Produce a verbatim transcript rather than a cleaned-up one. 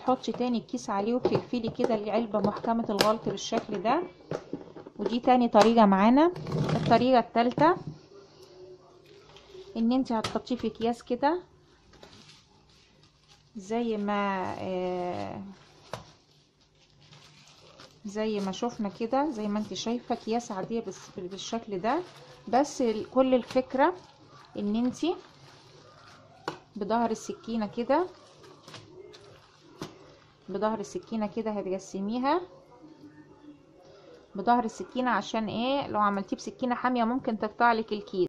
وتحطي تاني الكيس عليه وبتقفلي كده العلبة محكمة الغلق بالشكل ده. ودي تاني طريقة معانا. الطريقة التالتة ان انت هتحطيه في اكياس كده زي ما آه زي ما شفنا كده، زي ما انت شايفة اكياس عادية بس بالشكل ده. بس كل الفكرة ان انت بظهر السكينة كده بظهر السكينة كده هتقسميها بظهر السكينة، عشان ايه؟ لو عملتيه بسكينة حامية ممكن تقطع لك الكيس.